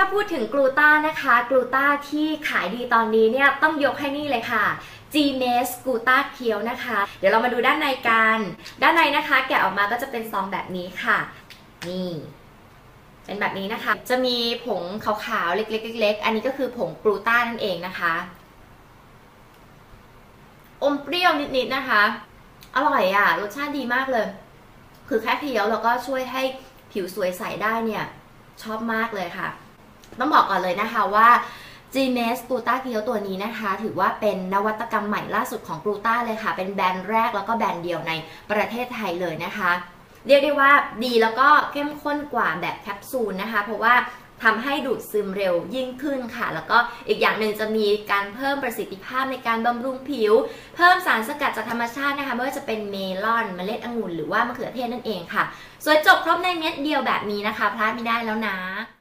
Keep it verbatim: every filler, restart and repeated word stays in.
พูดถึงกลูต้านะคะกลูต้าที่ขายดีตอนนี้เนี่ยต้องยกให้นี่เลยค่ะ จี เมส กลูต้าเคียวนะคะเดี๋ยวเรามาดูด้านในกันด้านในนะคะแกะออกมาก็จะเป็นซองแบบนี้ค่ะนี่เป็นแบบนี้นะคะจะมีผงขาวๆเล็กๆๆอันนี้ก็คือผงกลูต้านั่นเองนะคะอมเปรี้ยวนิดๆนะคะอร่อยอ่ะรสชาติดีมากเลยคือแค่เคี้ยวแล้วก็ช่วยให้ผิวสวยใสได้เนี่ยชอบมากเลยค่ะต้องบอกก่อนเลยนะคะว่า จี เมส กลูต้าเคียวตัวนี้นะคะถือว่าเป็นนวัตกรรมใหม่ล่าสุดของกลูต้าเลยค่ะเป็นแบรนด์แรกแล้วก็แบรนด์เดียวในประเทศไทยเลยนะคะเรียกได้ว่าดีแล้วก็เข้มข้นกว่าแบบแคปซูลนะคะเพราะว่าทำให้ดูดซึมเร็วยิ่งขึ้นค่ะแล้วก็อีกอย่างหนึ่งจะมีการเพิ่มประสิทธิภาพในการบำรุงผิวเพิ่มสารสกัดจากธรรมชาตินะคะไม่ว่าจะเป็นเมลอนเมล็ดองุ่นหรือว่ามะเขือเทศนั่นเองค่ะสวยจบครบในเม็ดเดียวแบบนี้นะคะพลาดไม่ได้แล้วนะ